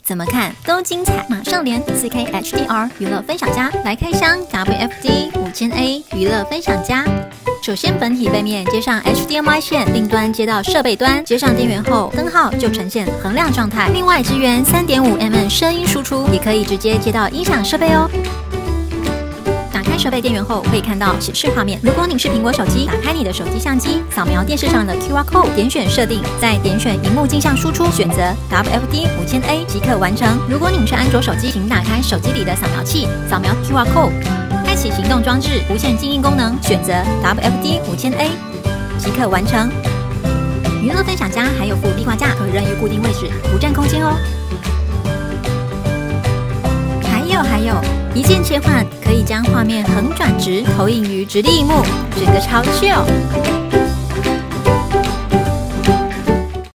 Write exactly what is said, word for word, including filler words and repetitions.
怎么看都精彩，马上连 四 K H D R 娱乐分享家来开箱 W F D 五千 A 娱乐分享家。首先，本体背面接上 H D M I 线，另端接到设备端，接上电源后，灯号就呈现恒亮状态。另外，支援 三点五 mm 声音输出，也可以直接接到音响设备哦。打开设备电源后，会看到显示画面。如果你是苹果手机，打开你的手机相机，扫描电视上的 Q R code， 点选设定，再点选萤幕镜像输出，选择 W F D 五千 A 即可完成。如果你是安卓手机，请打开手机里的扫描器，扫描 Q R code， 开启行动装置无线静音功能，选择 W F D 五千 A 即可完成。娱乐分享家还有附壁挂架，可任意固定位置，不占空间哦。还有还有，一键切换可以将画面横转直投影于直立荧幕，整个超 chill。